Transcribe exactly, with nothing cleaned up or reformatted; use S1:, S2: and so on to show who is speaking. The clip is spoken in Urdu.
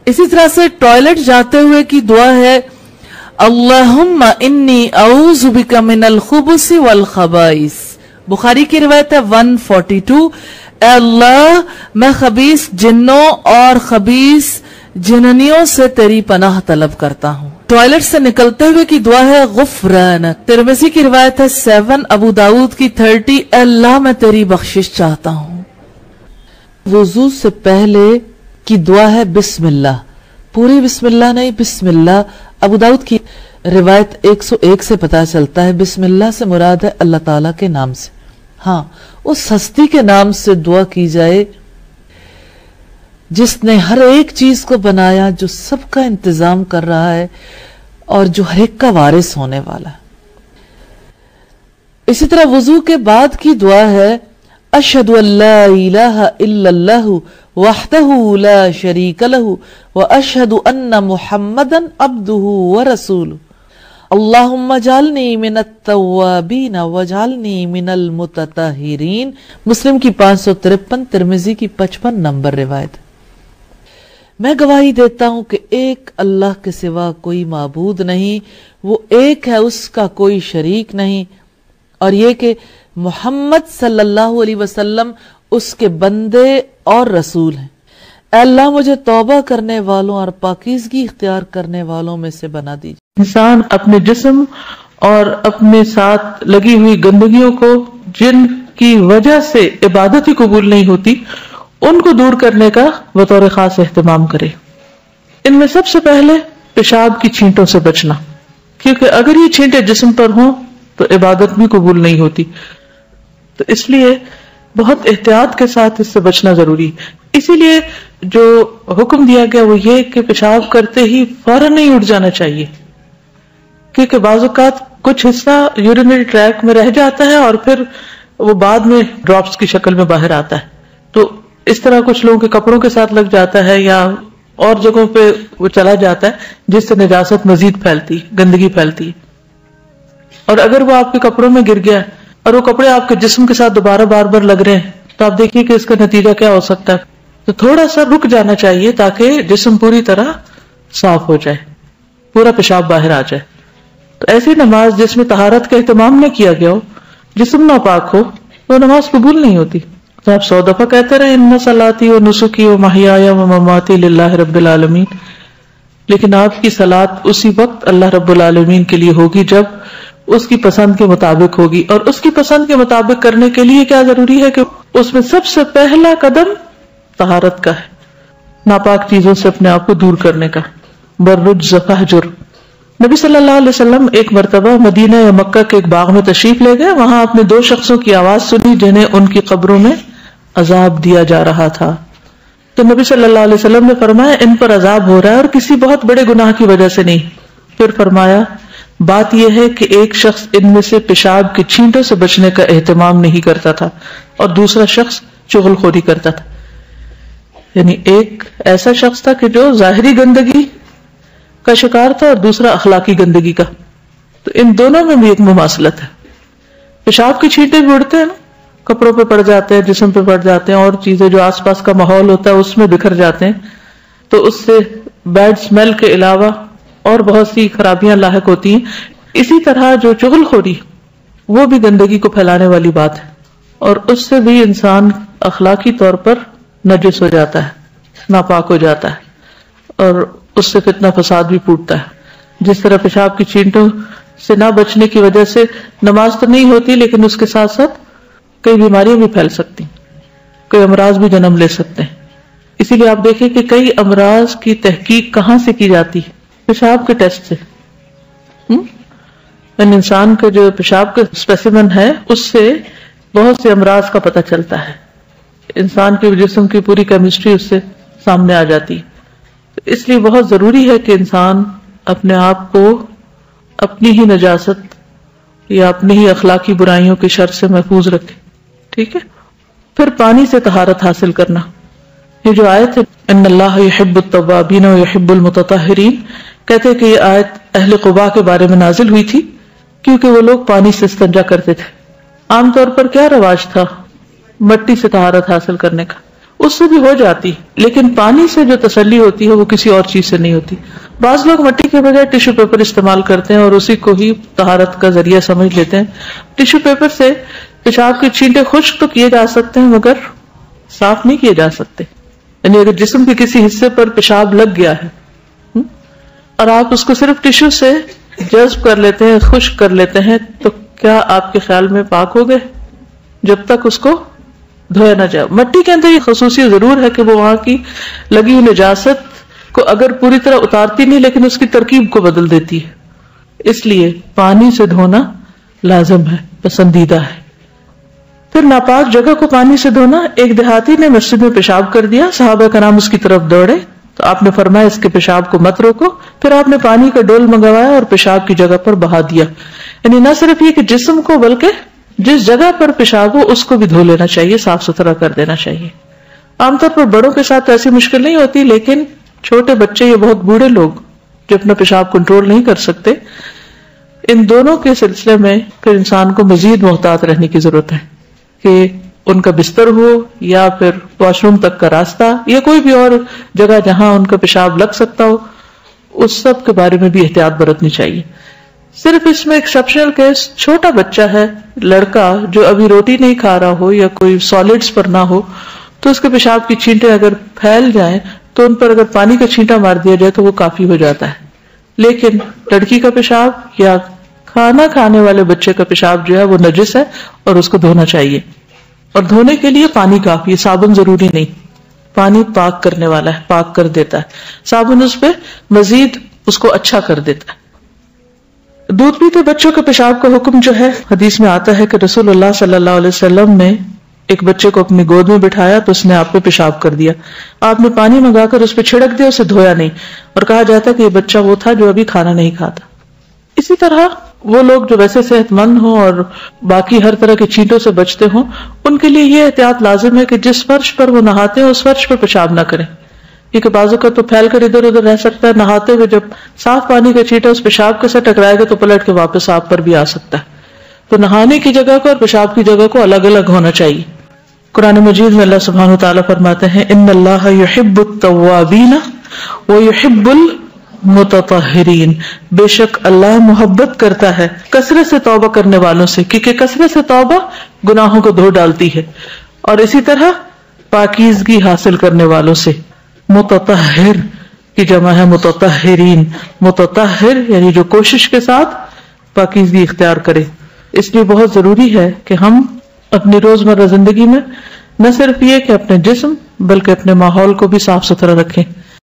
S1: اسی طرح سے ٹوائلٹ جاتے ہوئے کی دعا ہے اللہم انی اعوذ بک من الخبث والخبائث. بخاری کی روایت ہے ون فورٹی ٹو، اے اللہ میں خبیث جنوں اور خبیث جننیوں سے تیری پناہ طلب کرتا ہوں. ٹوائلٹ سے نکلتے ہوئے کی دعا ہے غفرانک. ترمذی کی روایت ہے سیون، ابو داؤد کی تھرٹی، اے اللہ میں تیری بخشش چاہتا ہوں. وضو سے پہلے کی دعا ہے بسم اللہ. پوری بسم اللہ نہیں، بسم اللہ. ابو داؤد کی روایت ایک سو ایک سے پتا چلتا ہے بسم اللہ سے مراد ہے اللہ تعالیٰ کے نام سے. ہاں، اس ہستی کے نام سے دعا کی جائے جس نے ہر ایک چیز کو بنایا، جو سب کا انتظام کر رہا ہے اور جو ہر ایک کا وارث ہونے والا ہے. اسی طرح وضو کے بعد کی دعا ہے اشہد ان لا الہ الا اللہ وحدہ لا شریک لہ واشہد ان محمدا عبدہ ورسولہ اللہم اجعلنی من التوابین واجعلنی من المتطہرین. مسلم کی پانچ سو ترپن، ترمذی کی پچپن نمبر روایت. میں گواہی دیتا ہوں کہ ایک اللہ کے سوا کوئی معبود نہیں، وہ ایک ہے، اس کا کوئی شریک نہیں، اور یہ کہ محمد صلی اللہ علیہ وسلم اس کے بندے اور رسول ہیں. اے اللہ مجھے توبہ کرنے والوں اور پاکیزگی اختیار کرنے والوں میں سے بنا دیجیے.
S2: انسان اپنے جسم اور اپنے ساتھ لگی ہوئی گندگیوں کو، جن کی وجہ سے عبادت ہی قبول نہیں ہوتی، ان کو دور کرنے کا بطور خاص اہتمام کرے. ان میں سب سے پہلے پیشاب کی چھینٹوں سے بچنا، کیونکہ اگر یہ چھینٹیں جسم پر ہوں تو عبادت بھی قبول نہیں ہوتی. تو اس لیے بہت احتیاط کے ساتھ اس سے بچنا ضروری. اسی لیے جو حکم دیا گیا وہ یہ کہ پیشاب کرتے ہی فوراً نہیں اٹھ جانا چاہیے، کیونکہ بعض اوقات کچھ حصہ یورینری ٹریک میں رہ جاتا ہے اور پھر وہ بعد میں ڈراپس کی شکل میں باہر آتا ہے. تو اس طرح کچھ لوگوں کے کپڑوں کے ساتھ لگ جاتا ہے یا اور جگہوں پہ وہ چلا جاتا ہے، جس سے نجاست مزید پھیلتی، گندگی پھیلتی. اور اگر وہ آپ کے کپڑوں میں گر گیا اور وہ کپڑے آپ کے جسم کے ساتھ دوبارہ بار بار لگ رہے ہیں تو آپ دیکھیے کہ اس کا نتیجہ کیا ہو سکتا ہے. تو تھوڑا سا رک جانا چاہیے تاکہ جسم پوری طرح صاف ہو جائے، پورا پیشاب باہر آ جائے. تو ایسی نماز جس میں طہارت کا اہتمام نہ کیا گیا ہو، جسم ناپاک ہو، وہ نماز قبول نہیں ہوتی. تو آپ سو دفعہ کہتے رہے ان صلاتی و نسکی و محیایا و مماتی للہ رب العالمین، لیکن آپ کی صلاۃ اسی وقت اللہ رب العالمین کے لیے ہوگی جب اس کی پسند کے مطابق ہوگی. اور اس کی پسند کے مطابق کرنے کے لیے کیا ضروری ہے کہ اس میں سب سے پہلا قدم طہارت کا ہے، ناپاک چیزوں سے اپنے آپ کو دور کرنے کا. بررجز فہجر. نبی صلی اللہ علیہ وسلم ایک مرتبہ مدینہ یا مکہ کے ایک باغ میں تشریف لے گئے. وہاں آپ نے دو شخصوں کی آواز سنی جنہیں ان کی قبروں میں عذاب دیا جا رہا تھا. تو نبی صلی اللہ علیہ وسلم نے فرمایا ان پر عذاب ہو رہا ہے اور کسی بہت بڑے گناہ کی وجہ سے نہیں. پھر فرمایا بات یہ ہے کہ ایک شخص ان میں سے پیشاب کی چھینٹوں سے بچنے کا اہتمام نہیں کرتا تھا اور دوسرا شخص چغل خوری کرتا تھا. یعنی ایک ایسا شخص تھا کہ جو ظاہری گندگی کا شکار تھا اور دوسرا اخلاقی گندگی کا. تو ان دونوں میں بھی ایک مماثلت ہے. پیشاب کی چھینٹیں بھی اڑتے ہیں نا، کپڑوں پہ پڑ جاتے ہیں، جسم پہ پڑ جاتے ہیں، اور چیزیں جو آس پاس کا ماحول ہوتا ہے اس میں بکھر جاتے ہیں، تو اس سے بیڈ اسمیل کے علاوہ اور بہت سی خرابیاں لاحق ہوتی ہیں. اسی طرح جو چغل خوری وہ بھی گندگی کو پھیلانے والی بات ہے، اور اس سے بھی انسان اخلاقی طور پر نجس ہو جاتا ہے، ناپاک ہو جاتا ہے، اور اس سے فتنہ فساد بھی پھوٹتا ہے. جس طرح پیشاب کی چھینٹوں سے نہ بچنے کی وجہ سے نماز تو نہیں ہوتی، لیکن اس کے ساتھ ساتھ کئی بیماریاں بھی پھیل سکتی، کئی امراض بھی جنم لے سکتے ہیں. اسی لیے آپ دیکھیں کہ کئی امراض کی تحقیق کہاں سے کی جاتی ہے؟ پیشاب کے ٹیسٹ سے. یعنی انسان کا جو پیشاب کا اسپیسیمن ہے اس سے بہت سے امراض کا پتہ چلتا ہے. انسان کے جسم کی پوری کیمسٹری اس سے سامنے آ جاتی. اس لیے بہت ضروری ہے کہ انسان اپنے آپ کو اپنی ہی نجاست یا اپنی ہی اخلاقی برائیوں کے شر سے محفوظ رکھے. ٹھیک ہے. پھر پانی سے طہارت حاصل کرنا. یہ جو آیت ہے ان اللہ یحب التوابین ویحب المتطہرین، کہتے ہیں کہ یہ آیت اہل قباء کے بارے میں نازل ہوئی تھی کیونکہ وہ لوگ پانی سے استنجا کرتے تھے. عام طور پر کیا رواج تھا؟ مٹی سے طہارت حاصل کرنے کا. اس سے بھی ہو جاتی، لیکن پانی سے جو تسلی ہوتی ہے وہ کسی اور چیز سے نہیں ہوتی. بعض لوگ مٹی کے بجائے ٹیشو پیپر استعمال کرتے ہیں اور اسی کو ہی طہارت کا ذریعہ سمجھ لیتے ہیں. ٹیشو پیپر سے پیشاب کے چھینٹے خشک تو کیے جا سکتے ہیں مگر صاف نہیں کیے جا سکتے. یعنی اگر جسم کے کسی حصے پر پیشاب لگ گیا ہے اور آپ اس کو صرف ٹیشو سے جذب کر لیتے ہیں، خشک کر لیتے ہیں، تو کیا آپ کے خیال میں پاک ہو گئے جب تک اس کو دھویا نہ جائے؟ مٹی کے اندر یہ خصوصیت ضرور ہے کہ وہ وہاں کی لگی ہوئی نجاست کو اگر پوری طرح اتارتی نہیں لیکن اس کی ترکیب کو بدل دیتی ہے، اس لیے پانی سے دھونا لازم ہے، پسندیدہ ہے. پھر ناپاک جگہ کو پانی سے دھونا. ایک دیہاتی نے مسجد میں پیشاب کر دیا، صحابہ کرام اس کی طرف دوڑے تو آپ نے فرمایا اس کے پیشاب کو مت روکو. پھر آپ نے پانی کا ڈول منگوایا اور پیشاب کی جگہ پر بہا دیا. یعنی نہ صرف یہ کہ جسم کو بلکہ جس جگہ پر پیشاب ہو اس کو بھی دھو لینا چاہیے، صاف ستھرا کر دینا چاہیے. عام طور پر بڑوں کے ساتھ ایسی مشکل نہیں ہوتی، لیکن چھوٹے بچے یا بہت بوڑھے لوگ جو اپنا پیشاب کنٹرول نہیں کر سکتے، ان دونوں کے سلسلے میں پھر انسان کو مزید محتاط رہنے کی ضرورت ہے کہ ان کا بستر ہو یا پھر واش روم تک کا راستہ یا کوئی بھی اور جگہ جہاں ان کا پیشاب لگ سکتا ہو، اس سب کے بارے میں بھی احتیاط برتنی چاہیے. صرف اس میں ایکسپشنل کیس چھوٹا بچہ ہے، لڑکا جو ابھی روٹی نہیں کھا رہا ہو یا کوئی سالڈز پر نہ ہو، تو اس کے پیشاب کی چھینٹیں اگر پھیل جائیں تو ان پر اگر پانی کا چھینٹا مار دیا جائے تو وہ کافی ہو جاتا ہے. لیکن لڑکی کا پیشاب یا کھانا کھانے والے بچے کا پیشاب جو ہے وہ نجس ہے اور اس کو دھونا چاہیے. اور دھونے کے لیے پانی کافی ہے، صابن ضروری نہیں. پانی پاک کرنے والا ہے، پاک کر دیتا ہے. صابن اس پہ مزید اس کو اچھا کر دیتا ہے. دودھ پیتے بچوں کے پیشاب کا حکم جو ہے حدیث میں آتا ہے کہ رسول اللہ صلی اللہ علیہ وسلم نے ایک بچے کو اپنی گود میں بٹھایا تو اس نے آپ پہ پیشاب کر دیا. آپ نے پانی منگا کر اس پہ چھڑک دیا، اسے دھویا نہیں، اور کہا جاتا کہ یہ بچہ وہ تھا جو ابھی کھانا نہیں کھاتا. اسی طرح وہ لوگ جو ویسے صحت مند ہوں اور باقی ہر طرح کے چینٹوں سے بچتے ہوں، ان کے لیے یہ احتیاط لازم ہے کہ جس فرش پر وہ نہاتے ہیں اس فرش پر پیشاب نہ کریں، کیونکہ بازو کا تو پھیل کر ادھر ادھر رہ سکتا ہے. نہاتے ہوئے جب صاف پانی کا چھینٹا اس پیشاب کے ساتھ ٹکرائے گا تو پلٹ کے واپس آپ پر بھی آ سکتا ہے. تو نہانے کی جگہ کو اور پیشاب کی جگہ کو الگ الگ ہونا چاہیے. قرآن مجید میں اللہ سبحانہ وتعالیٰ فرماتے ہیں ان اللہ یحب التوابین ویحب المتطہرین، بے شک اللہ محبت کرتا ہے کثرت سے توبہ کرنے والوں سے، کیونکہ کثرت سے توبہ گناہوں کو دھو ڈالتی ہے، اور اسی طرح پاکیزگی حاصل کرنے والوں سے. متطہر کی جمع ہے متطہرین. متطہر یعنی جو کوشش کے ساتھ پاکیزگی اختیار کرے. اس لیے بہت ضروری ہے کہ ہم اپنی روزمرہ زندگی میں نہ صرف یہ کہ اپنے جسم بلکہ اپنے ماحول کو بھی صاف ستھرا رکھیں.